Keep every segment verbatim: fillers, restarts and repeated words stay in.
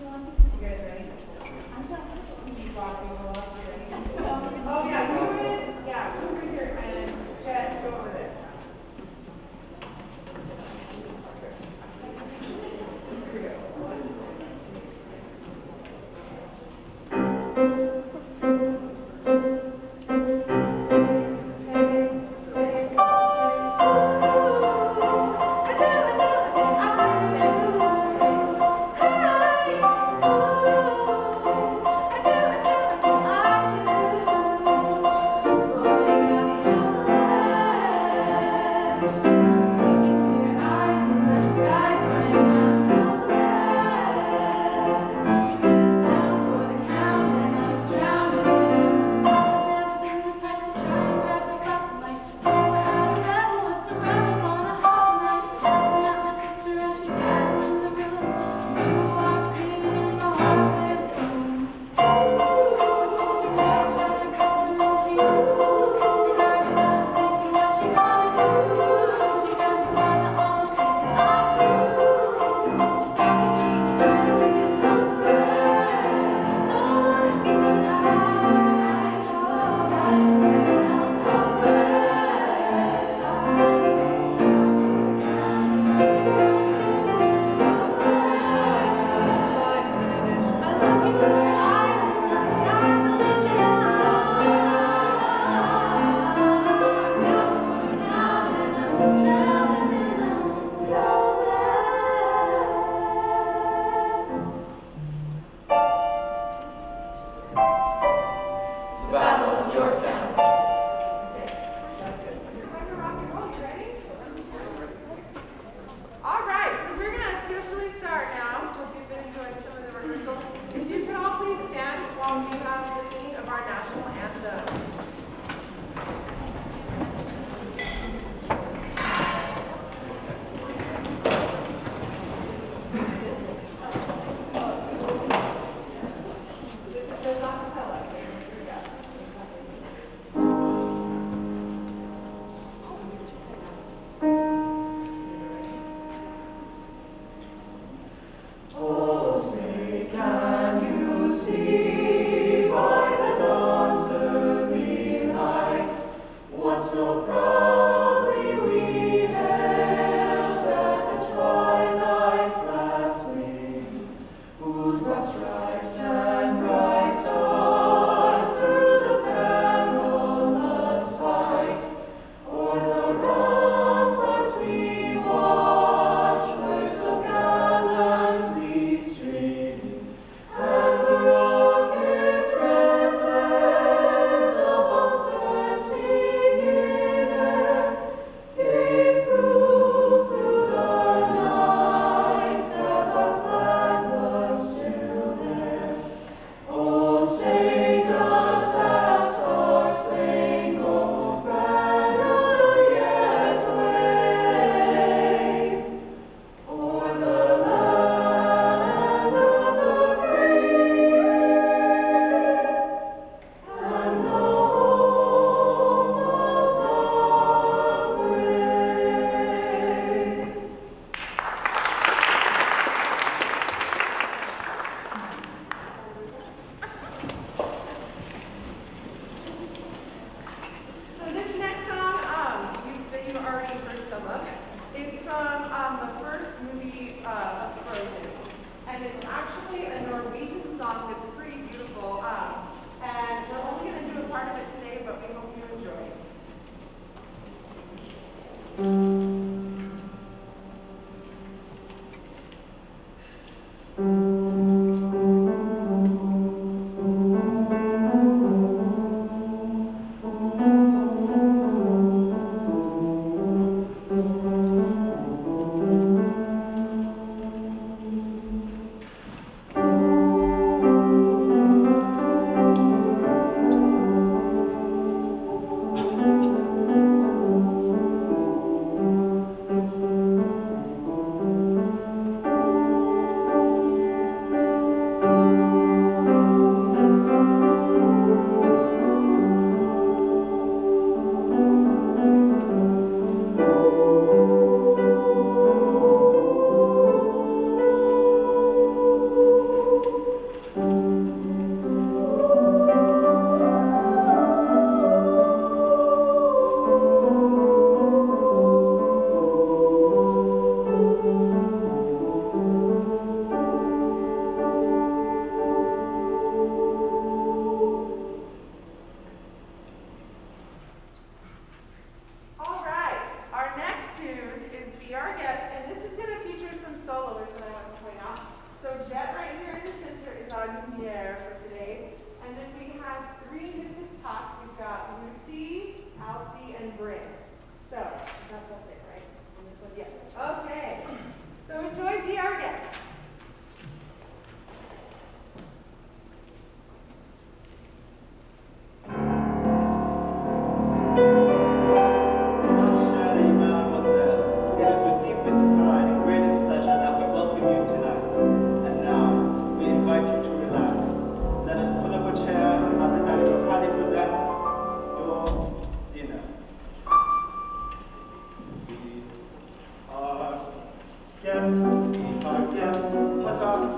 Still there.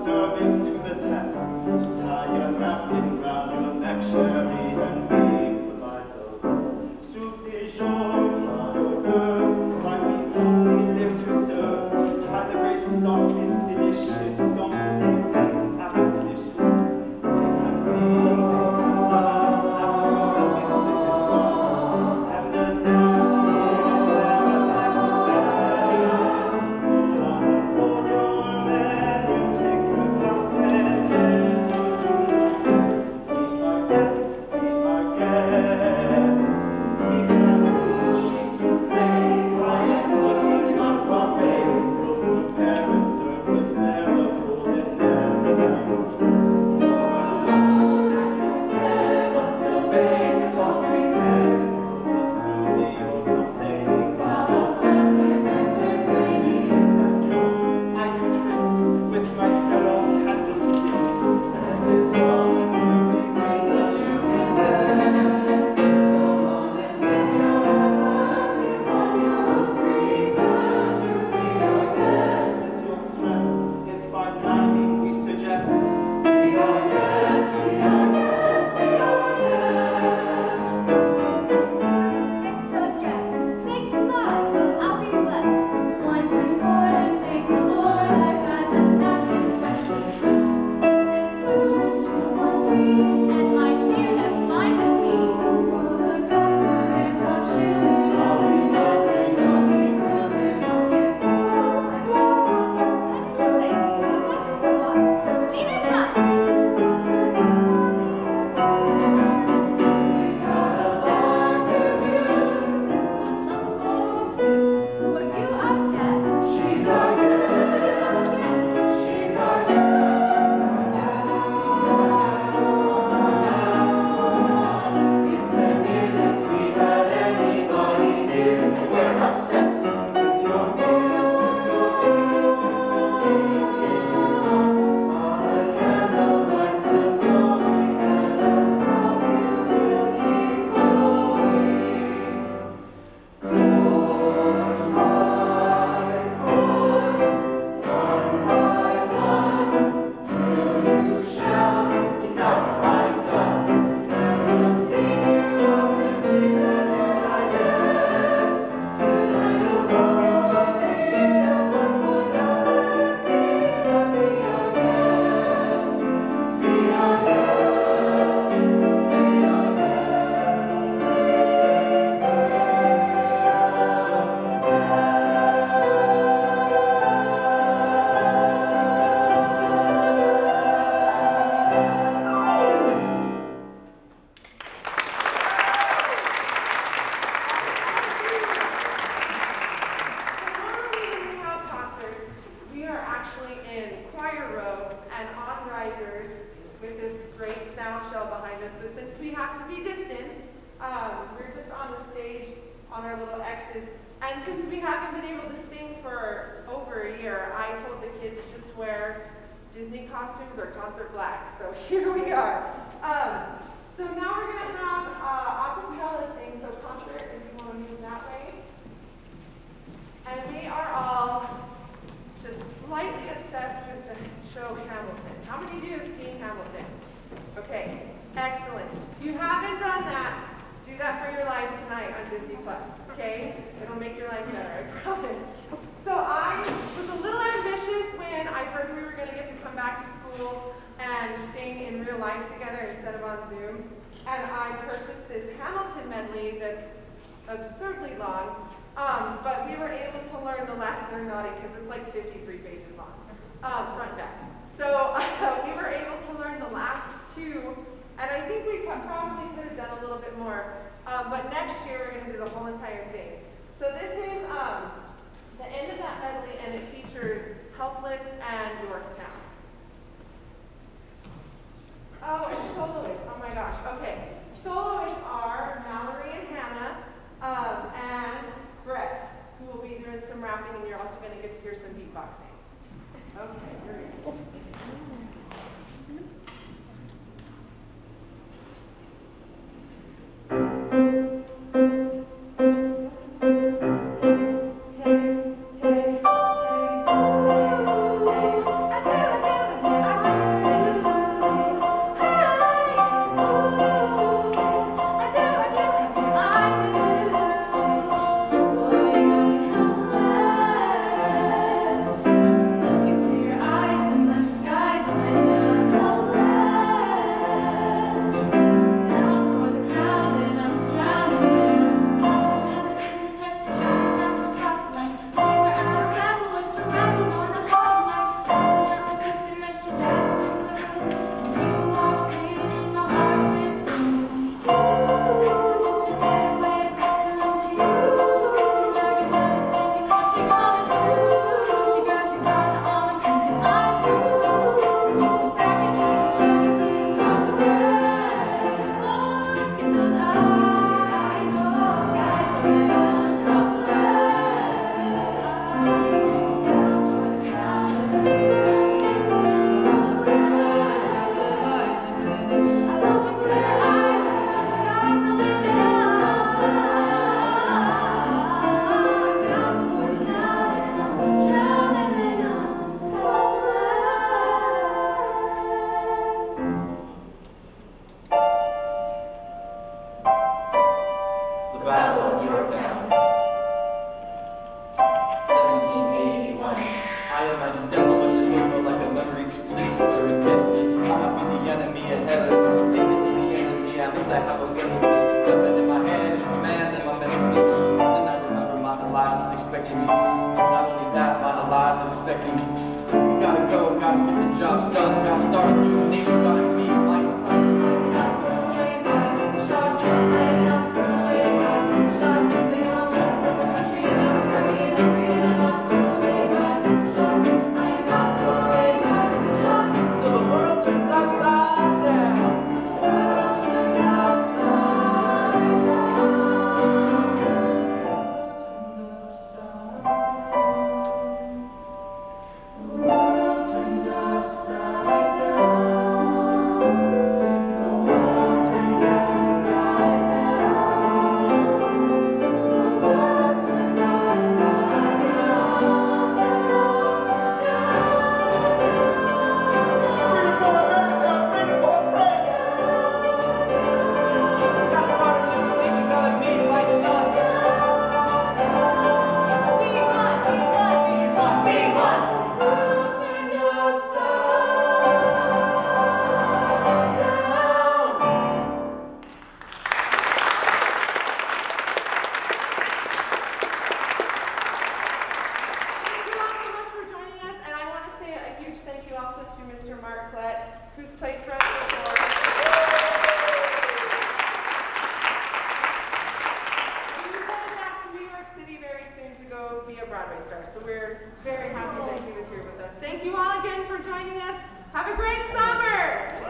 service to the test. Tie your napkin round your neck, Sherry, and we provide the rest. Soup de jour, try your girls, why we only live to serve. Try the great stock, it's delicious. Don't think as delicious. They can sing, they can dance. After all, this, this is France. And the dance is never second best. For your menu, take a glance and be our guest, be our guest. He's a mushy soufflé, quiet pudding on frappe. We'll prepare and serve with flair of golden marigolds. For alone I can say what the baker's all prepared. For family or nothing, while the family's entertaining. Ten jokes, I do tricks with my fellow candlesticks. And it's all the perfect taste that you can get. Come on and lift your glass, if on your hungry glass, to be our guest. If you're stressed, it's five ninety we suggest. Be our guest, be our guest, be our guest. It's a guest. Sakes alive, well, I'll be blessed. Wines been poured and thank the Lord I've got the napkins freshly pressed. It's rich, one tea, and my dear, that's fine with me. For the cups of their soft chewing, I'll be nothing, I'll be grooving, I'll get drunk. Heaven's sakes, he's got to slut. Leave it up. We got a lot to do. Sit on the boat too. Were you our guest? She's our guest, She's our guest. she's our guest. It's ten years since we've had anybody here, and we're obsessed with your meal, with your business, and taking you out on a candlelight still glowing, and as long you will keep glowing. Course by course, one by one, till you shout, enough, I'm done. And we'll sing you out and sing as you digest. Tonight you'll roll your feet up and pull down and sit and be our guest. Be our guest, be our Normally when we have concerts, we are actually in choir robes and on risers with this great sound shell behind us. But since we have to be distanced, um, we're just on the stage on our little X's. And since we haven't been able to sing for over a year, I told the kids just wear Disney costumes or concert black. So here we are. Um, so now we're going to have uh, a cappella sing. So concert, if you want to move that way. And we are all just slightly obsessed with the show Hamilton. How many of you have seen Hamilton? Okay, excellent. If you haven't done that, do that for your life tonight on Disney Plus, okay? It'll make your life better, I promise. So I was a little ambitious when I heard we were going to get to come back to school and sing in real life together instead of on Zoom. And I purchased this Hamilton medley that's absurdly long. Um, but we were able to learn the last they're naughty because it's like fifty-three pages long, um, front and back. So uh, we were able to learn the last two, and I think we could- probably could have done a little bit more. Um, but next year we're going to do the whole entire thing. So this is um, the end of that medley, and it features Helpless and Yorktown. Oh, and soloists. Oh my gosh. Okay. Soloists are Mallory and Hannah, um, and Brett, who will be doing some rapping, and you're also going to get to hear some beatboxing. Okay, here we go. Hey, hey, hey, hey, hey. not be the enemy of heaven. Think this is the enemy, I must I have a weapon. Weapon in my hand, it's a man in my memory. Then I remember my Elias is expecting me. Not only that, my Elias is expecting me. We gotta go, gotta get the job done. Gotta start a new nation, gotta meet my son. Thank you all again for joining us. Have a great summer!